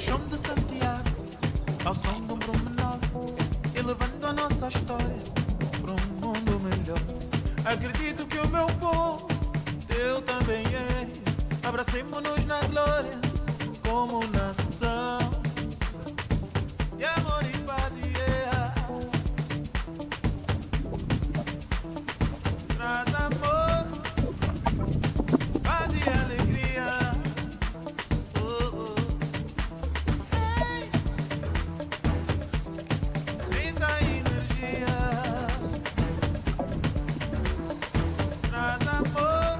chão de Santiago, ao som de um promenor, elevando a nossa história para um mundo melhor. Acredito que o meu povo, teu também é. Abracemo-nos na glória como nação. E amor e paz, yeah. Traz amor, paz e alegria. Sinta a energia. Traz amor.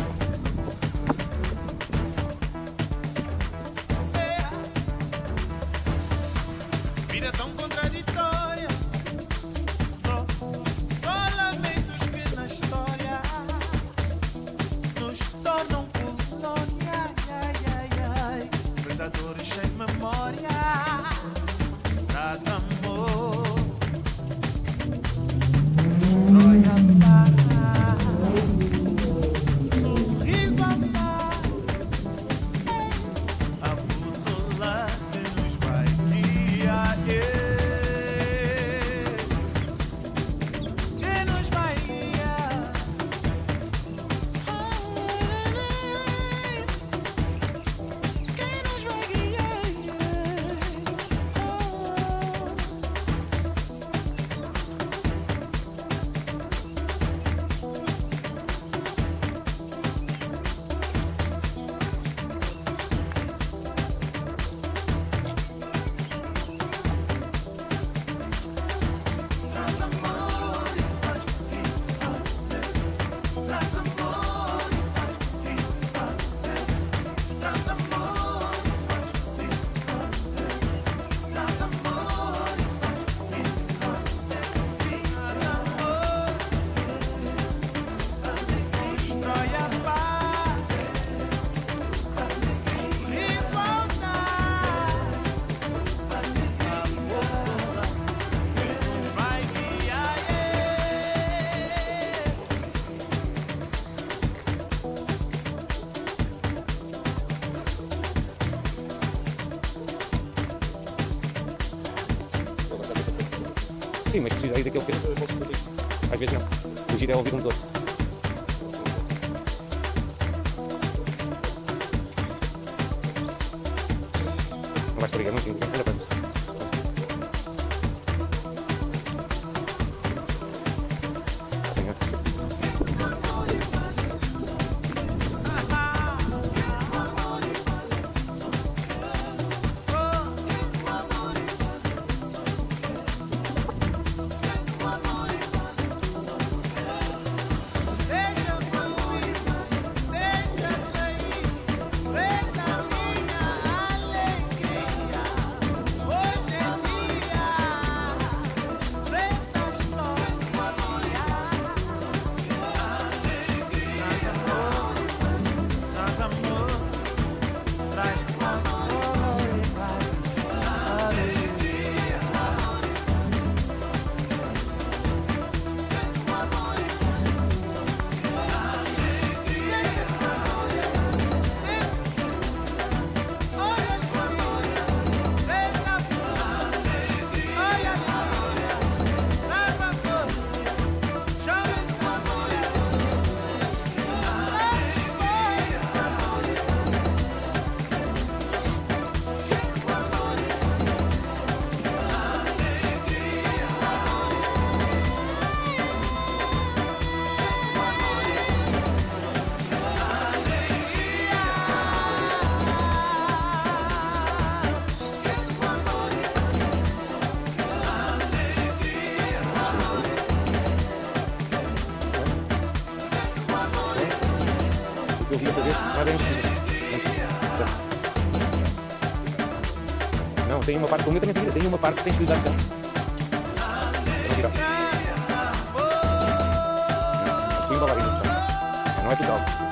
Vida tão contraditória. Só lamentos que na história nos tornam colônia. Predadores sem memória. Traz amor. Destrói a paz. Sorriso amar. A bússola que nos vai guiar. Que nos vai guiar. Que nos vai guiar. Traz amor. Traz amor. Traz amor. Traz amor. Destrói a paz. Sorriso ao dar. A bússola que nos vai guiar. Sim, mas precisa aí daquele que às vezes não. O giro é ouvir um todo. Não vais brigar muito, olha para mim. Deixa fluir, deixa sair, vem na minha alegria. Hoje é dia, vem na história. Traz amor, traz amor e paz, alegria. O que eu via fazer, lá bem. Não, tem uma parte, como eu também tenho, tem uma parte que tens que lhe dar então. Não tirar. Não, fui embalar isso, não é total.